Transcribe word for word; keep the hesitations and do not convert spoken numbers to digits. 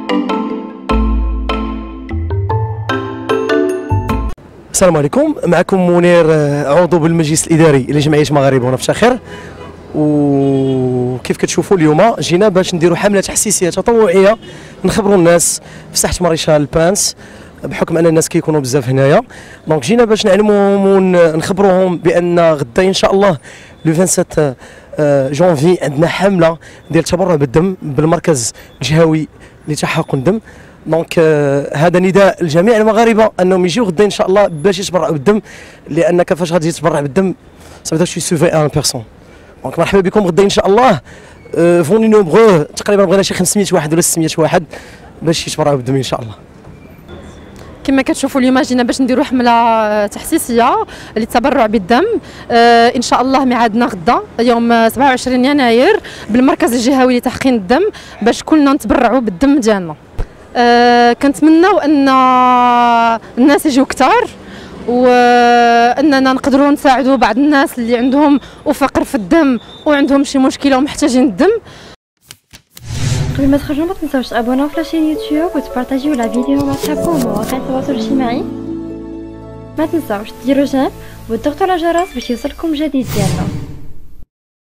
السلام عليكم، معكم منير عضو بالمجلس الاداري لجمعيه مغاربه ونفتخر. وكيف كتشوفوا اليوم جينا باش نديروا حمله تحسيسيه تطوعيه نخبروا الناس في ساحه ماريشال البانس، بحكم ان الناس كيكونوا بزاف هنايا. دونك جينا باش نعلموهم ونخبروهم بان غدا ان شاء الله لو سبعة وعشرين جونفي عندنا حمله ديال التبرع بالدم بالمركز الجهوي لتحقن الدم. دونك euh, هذا نداء لجميع المغاربه انهم يجيو غدا ان شاء الله باش يتبرعوا بالدم، لانك فاش غادي تتبرع بالدم صافي تي سوفي ان بيرسون. دونك مرحبا بكم غدا ان شاء الله. فوني نومبرو تقريبا بغينا شي خمسمية واحد ولا ستمية واحد باش يتبرعوا بالدم ان شاء الله. كما كتشوفوا اليوم جينا باش نديروا حمله تحسيسيه للتبرع بالدم. آه ان شاء الله ميعادنا غدا يوم سبعة وعشرين يناير بالمركز الجهوي لتحقين الدم باش كلنا نتبرعوا بالدم ديالنا. آه كنتمناو ان الناس يجيو كثار واننا نقدروا نساعدوا بعض الناس اللي عندهم فقر في الدم وعندهم شي مشكله ومحتاجين الدم. قبل ما تخرجوا ما تنساوش تابوناو في لاشين يوتيوب وتبارطاجيو لا فيديو مع صحابكم ومواقع التواصل الاجتماعي. ما تنساوش ديروا جيم وتضغطوا على الجرس باش يوصلكم جديد ديالنا.